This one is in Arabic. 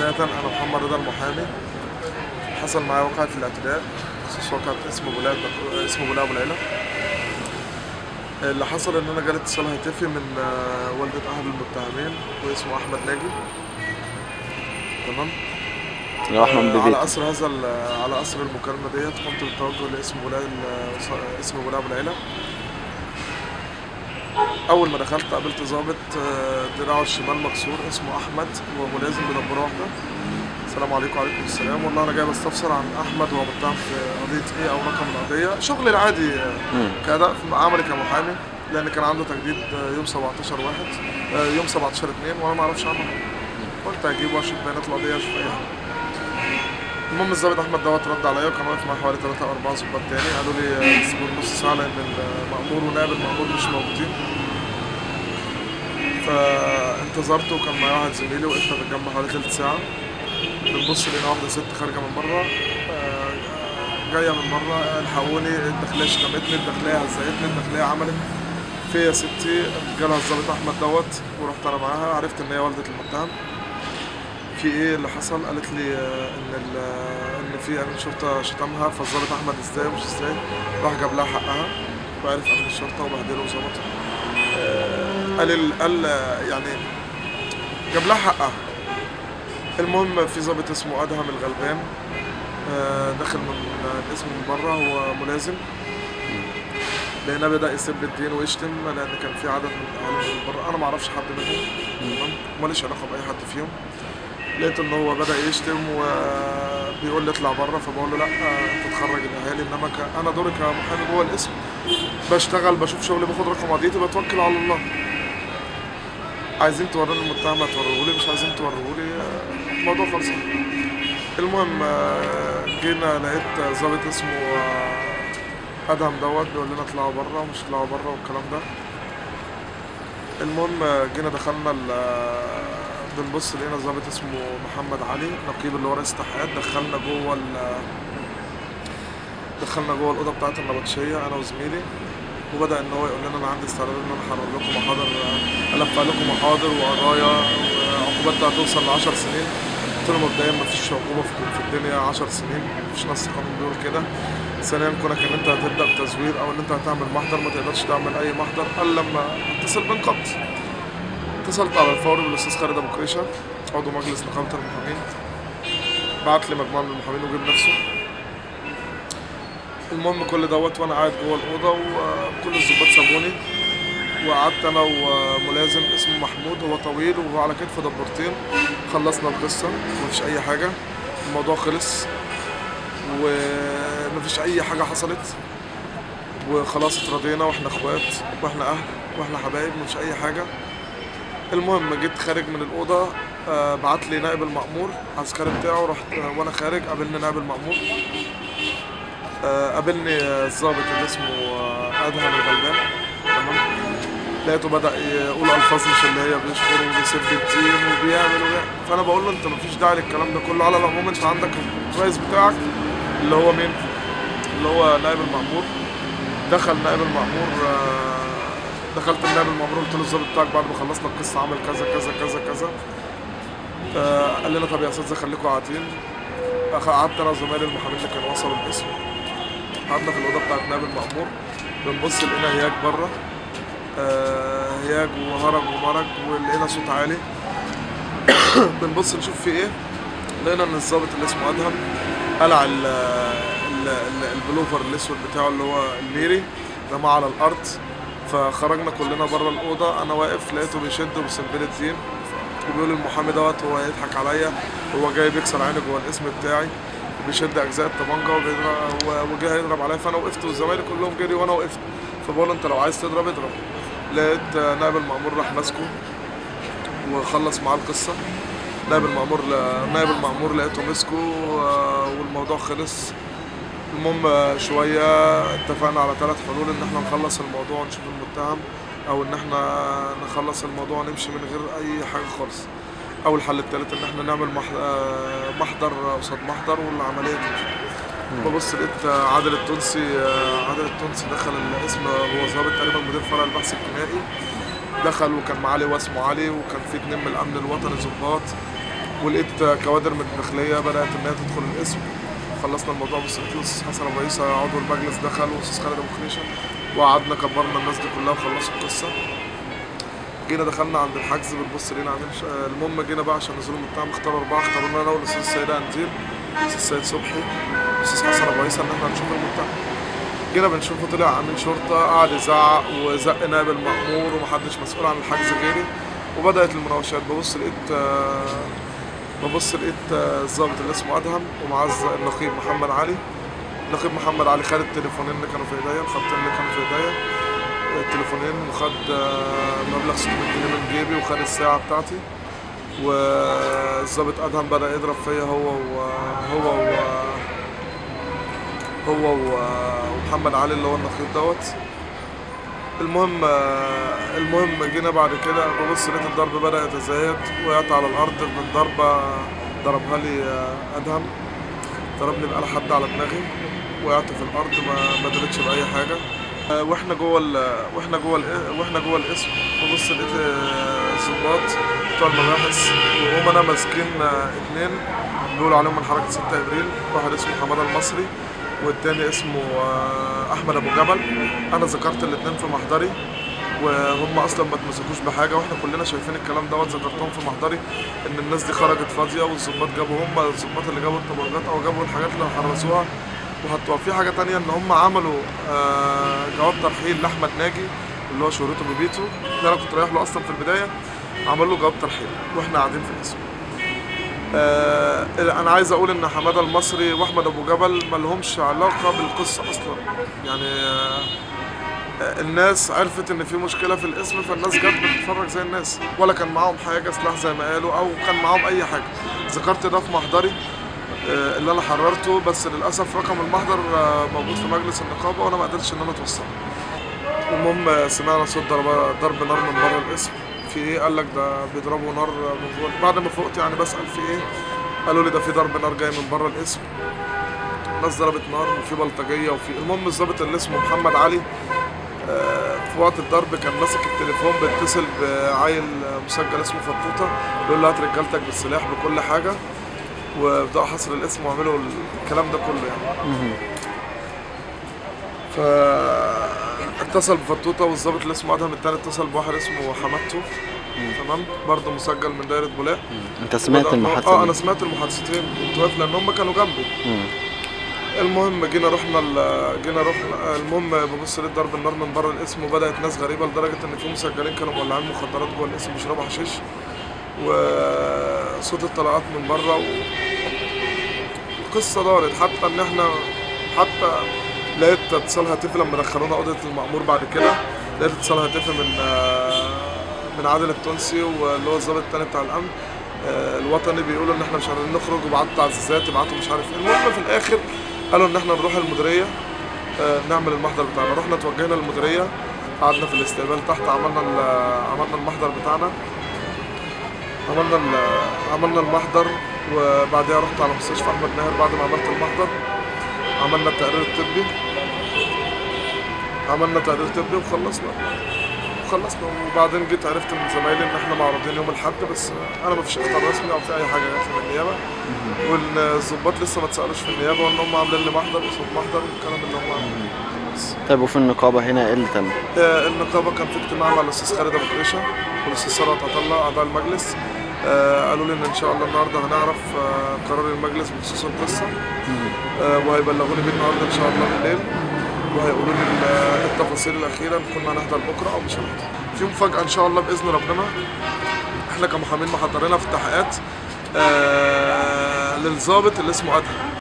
بداية أنا محمد رضا المحامي. حصل معايا واقعة الاعتداء، خصوص واقعة اسمه بولاق أبو العيلة. اللي حصل إن أنا جالي اتصال هاتفي من والدة أحد المتهمين واسمه أحمد ناجي. تمام. اللي هو احمد على ببيت. أثر على أثر المكالمة ديت قمت بالتوجه لاسم بولاق أبو العيلة. أول ما دخلت قابلت ضابط دراعه الشمال مكسور اسمه أحمد وملازم بدبورة واحدة. السلام عليكم. وعليكم السلام. والله انا جاي بستفسر عن احمد وهو متهم في قضيه ايه او رقم القضيه، شغلي العادي كاداء في عملي كمحامي، لان كان عنده تجديد يوم 17 واحد يوم 17 2 وانا ما اعرفش عنه حاجه. قلت هجيبه اشوف بيانات القضيه اشوف اي حاجه. المهم الضابط احمد دوت رد عليا وكان واقف معايا حوالي 3 او 4 ضباط تاني، قالوا لي اصبر نص ساعه لان المأمور ونائب المأمور مش موجودين. فانتظرت وكان معايا واحد زميلي، وقفنا في الجنب حوالي تلت ساعه. بنبص لقينا واحدة ست خارجة من بره، جاية من بره، الحقوني، الداخلية شتمتني، الداخلية هزقتني، الداخلية عملت فيا ستي. جالها الظابط أحمد دوت ورحت أنا معاها، عرفت إن هي والدة المتهم. في إيه اللي حصل؟ قالت لي إن في أمين شرطة شتمها، فالظابط أحمد إزاي مش إزاي، راح جاب لها حقها وعرف أمين الشرطة وبهدله وظبطه. قال يعني جاب لها حقها. المهم في ضابط اسمه ادهم الغلبان داخل من الاسم من بره، هو ملازم. لقيناه بدا يسب الدين ويشتم، لان كان في عدد من الاهالي من بره انا ما اعرفش حد منهم، تمام، ماليش علاقه باي حد فيهم. لقيت ان هو بدا يشتم وبيقول لي اطلع بره، فبقول له لا انت تخرج الاهالي، انما انا دوري كمحامي جوه الاسم بشتغل بشوف شغلي باخد رقم قضيتي بتوكل على الله. عايزين توروني المتهم هتوريهولي، مش عايزين توريهولي الموضوع خلصان. المهم جينا لقيت ظابط اسمه ادهم دوت بيقول لنا اطلعوا بره ومش اطلعوا بره والكلام ده. المهم جينا دخلنا بنبص لقينا ظابط اسمه محمد علي نقيب اللي هو رئيس التحقيقات دخلنا جوه الاوضه بتاعت النبطشيه انا وزميلي، وبدا ان هو يقول لنا انا عندي استعداد ان انا احرر لكم محاضر، الف لكم محاضر وقضايا وعقوبات هتوصل ل 10 سنين. قلت له مبدئيا مفيش عقوبه في الدنيا 10 سنين، مفيش نص قانون بيقول كده. ثانيا كونك ان انت هتبدا بتزوير او ان انت هتعمل محضر ما تقدرش تعمل اي محضر الا لما اتصل بنقبض. اتصلت على الفور بالاستاذ خالد ابو كريشه عضو مجلس نقابه المحامين، بعت لي مجموعه من المحامين وجيب نفسه. المهم كل دوت وانا قاعد جوه الاوضه وكل الظباط سابوني، وقعدت انا وملازم اسمه محمود، هو طويل وهو على كتفه دبورتين. خلصنا القصه مفيش اي حاجه، الموضوع خلص ومفيش اي حاجه حصلت وخلاص اتراضينا واحنا اخوات واحنا اهل واحنا حبايب، مفيش اي حاجه. المهم جيت خارج من الاوضه، بعت لي نائب المأمور عسكري بتاعه، رحت وانا خارج قابلني نائب المأمور، قابلني الضابط اللي اسمه ادهم الغلبان، تمام. لقيته بدأ يقول الفاظ مش اللي هي بيشكر وبيسب الدين وبيعمل. فانا بقول له انت مفيش داعي للكلام ده كله، على العموم انت عندك الرئيس بتاعك اللي هو مين؟ اللي هو نائب المأمور. دخل نائب المأمور، دخلت النائب المأمور قلت له الضابط بتاعك بعد ما خلصنا القصه عمل كذا كذا كذا كذا. قال لنا طب يا استاذ خليكم قاعدين. قعدت انا وزمايلي المحامين اللي كانوا وصلوا القسم، قعدنا في الاوضه بتاعت نائب المأمور، بنبص لقينا هياج بره، هياج وهرج ومرج ولقينا صوت عالي. بنبص نشوف في ايه، لقينا ان الضابط اللي اسمه ادهم قلع البلوفر الاسود بتاعه اللي هو الميري رماه على الارض. فخرجنا كلنا بره الاوضه، انا واقف لقيته بيشد بسنبله الدين وبيقول المحامي دوت هو هيضحك عليا، هو جاي بيكسر عيني جوه الاسم بتاعي وبيشد اجزاء الطبنجه وجاي هيضرب عليا. فانا وقفت وزمايلي كلهم جري وانا وقفت، فبقول انت لو عايز تضرب اضرب. لقيت نائب المأمور راح ماسكه وخلص معاه القصه. نائب المأمور لقيته مسكه والموضوع خلص. المهم شويه اتفقنا على 3 حلول، ان احنا نخلص الموضوع ونشوف المتهم، او ان احنا نخلص الموضوع ونمشي من غير اي حاجه خالص، او الحل الثالث ان احنا نعمل محضر قصاد محضر والعمليه تمشي. ببص لقيت عادل التونسي دخل الاسم، هو ضابط تقريبا مدير فرع البحث الجنائي، دخل وكان معاه لواء اسمه علي وكان في 2 من الامن الوطني ضباط، ولقيت كوادر من الداخليه بدات ان هي تدخل القسم. خلصنا الموضوع بالسكوت، الاستاذ حسن ابو عيسى عضو المجلس دخل، والاستاذ خالد ابو خريشه، وقعدنا كبرنا الناس دي كلها وخلصوا القصه. جينا دخلنا عند الحجز بنبص لينا عاملين المهم جينا بقى عشان نزلوا من المتهم، اختاروا 4، اختارونا انا والاستاذ السيدة انزيل، الاستاذ السيد صبحي، الاستاذ حسن ابو عيسى ان احنا هنشوف المتهم. جينا بنشوفه طلع امين شرطه قعد يزعق وزق نائب المأمور ومحدش مسؤول عن الحجز غيري، وبدات المناوشات. ببص لقيت الضابط اللي اسمه ادهم ومعاه النقيب محمد علي. النقيب محمد علي خد التليفونين اللي كانوا في ايديا، الخطين اللي كانوا في ايديا، التليفونين، وخد مبلغ 600 جنيه من جيبي، وخد الساعه بتاعتي. والضابط ادهم بدا يضرب فيا هو ومحمد علي اللي هو النقيب دوت. المهم جينا بعد كده ببص لقيت الضرب بدا يتزايد، وقعت على الارض من ضربه ضربها لي ادهم، ضربني بآلة حد على دماغي، وقعت في الارض ما درتش باي حاجه. واحنا جوه القسم ببص لقيت الضباط بتوع المباحث، وهم انا ماسكين 2 بيقولوا عليهم من حركه 6 ابريل، واحد اسمه حماده المصري والتاني اسمه احمد ابو جبل. انا ذكرت الاثنين في محضري، وهم اصلا ما اتمسكوش بحاجه، واحنا كلنا شايفين الكلام دوت. ذكرتهم في محضري ان الناس دي خرجت فاضيه، والظباط جابوا هم الظباط اللي جابوا الطبنجات او جابوا الحاجات اللي حرزوها وحطوها. في حاجه تانية ان هم عملوا جواب ترحيل لاحمد ناجي اللي هو شهرته ببيته، ده انا كنت رايح له اصلا في البدايه، عمل له جواب ترحيل واحنا قاعدين في القسم. انا عايز اقول ان حماده المصري واحمد ابو جبل ما لهمش علاقه بالقصه اصلا، يعني الناس عرفت ان في مشكله في القسم، فالناس جت بتتفرج زي الناس، ولا كان معاهم حاجه سلاح زي ما قالوا او كان معاهم اي حاجه. ذكرت ده في محضري اللي انا حررته، بس للاسف رقم المحضر موجود في مجلس النقابه وانا ما قدرتش ان انا اتوصله. المهم سمعنا صوت ضرب نار من بره القسم. في ايه؟ قال لك ده بيضربوا نار من جوه. بعد ما فقت يعني بسال في ايه، قالوا لي ده في ضرب نار جاي من بره القسم، ناس ضربت نار وفي بلطجيه وفي. المهم الضابط اللي اسمه محمد علي في وقت الضرب كان ماسك التليفون بيتصل بعيل مسجل اسمه فطوطه، بيقول له هات رجالتك بالسلاح بكل حاجه، وبداوا حصر الاسم وعملوا الكلام ده كله يعني. اتصل بفطوطه، والظابط اللي اسمه ادهم التاني اتصل بواحد اسمه حمادته، تمام، برضه مسجل من دايره بولاق. انت سمعت المحادثه؟ انا سمعت المحادثتين، كنت واقف لان هم كانوا جنبي. المهم جينا رحنا المهم ببص لقيت ضرب النار من بره القسم، وبدات ناس غريبه لدرجه ان في مسجلين كانوا مولعين مخدرات جوه القسم بيشربوا حشيش، وصوت الطلقات من بره، القصه دارت. حتى ان احنا لقيت اتصال هاتفي لما دخلونا اوضه المأمور بعد كده، لقيت اتصال هاتفي من عادل التونسي واللي هو الضابط التاني بتاع الامن الوطني، بيقولوا ان احنا مش قادرين نخرج، وبعتوا تعزيزات، ابعتوا مش عارف ايه. المهم في الاخر قالوا ان احنا نروح المديريه نعمل المحضر بتاعنا. رحنا توجهنا للمديريه، قعدنا في الاستقبال تحت، عملنا المحضر بتاعنا، عملنا المحضر، وبعدها رحت على مستشفى احمد ماهر. بعد ما عملت المحضر عملنا التقرير الطبي وخلصنا. وبعدين جيت عرفت من زمايلي ان احنا معروضين يوم الاحد، بس انا ما فيش اختار رسمي او في اي حاجه جات لي من النيابه، والظباط لسه ما اتسالوش في النيابه، وان هم عاملين لي محضر وصوت محضر والكلام اللي هم عاملينه. طيب وفي النقابه هنا ايه اللي تم؟ النقابه كان في اجتماع مع الاستاذ خالد ابو خريشه والاستاذ ثروت عطا الله اعضاء المجلس. قالوا لي ان شاء الله النهارده هنعرف قرار المجلس بخصوص القصه، وهيبلغوني بيه النهارده ان شاء الله بالليل، وهيقولوا لي التفاصيل الاخيره، كنا هنحضر بكره او مش هنحضر. في مفاجاه ان شاء الله باذن ربنا. احنا كمحامين محضرينها في التحقيقات للضابط اللي اسمه ادهم.